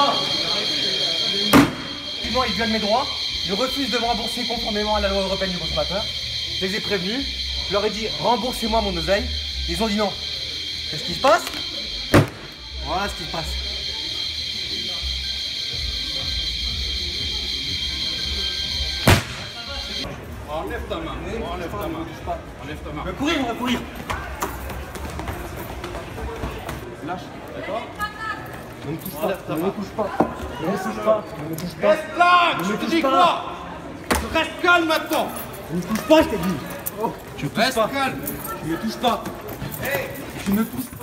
Effectivement, ils violent mes droits. Ils refusent de me rembourser conformément à la loi européenne du consommateur. Je les ai prévenus. Je leur ai dit remboursez-moi mon oseille. Ils ont dit non. Qu'est-ce qui se passe? Voilà ce qui se passe. Enlève ta main. Enlève ta main. Enlève ta main. On va courir, on va courir. Lâche. D'accord? Ne me touche pas. Ne me touche pas. Ne me touche pas. Ne me touche pas. Reste là. Ne Je me te touche dis pas. quoi? Reste calme maintenant. Ne me touche pas, je t'ai dit. Oh, tu me touches Reste pas. calme. Tu ne me touches pas. Tu ne touches pas.